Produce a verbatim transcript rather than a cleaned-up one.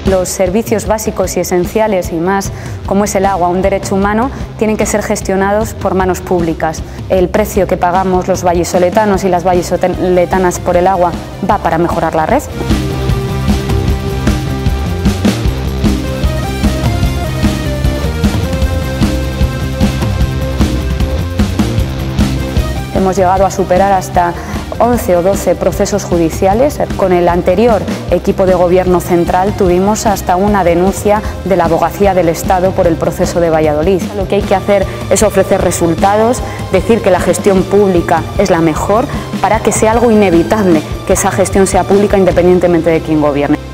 Los servicios básicos y esenciales, y más como es el agua, un derecho humano, tienen que ser gestionados por manos públicas. El precio que pagamos los vallisoletanos y las vallisoletanas por el agua va para mejorar la red. Hemos llegado a superar hasta once o doce procesos judiciales. Con el anterior equipo de gobierno central tuvimos hasta una denuncia de la Abogacía del Estado por el proceso de Valladolid. Lo que hay que hacer es ofrecer resultados, decir que la gestión pública es la mejor para que sea algo inevitable que esa gestión sea pública independientemente de quién gobierne.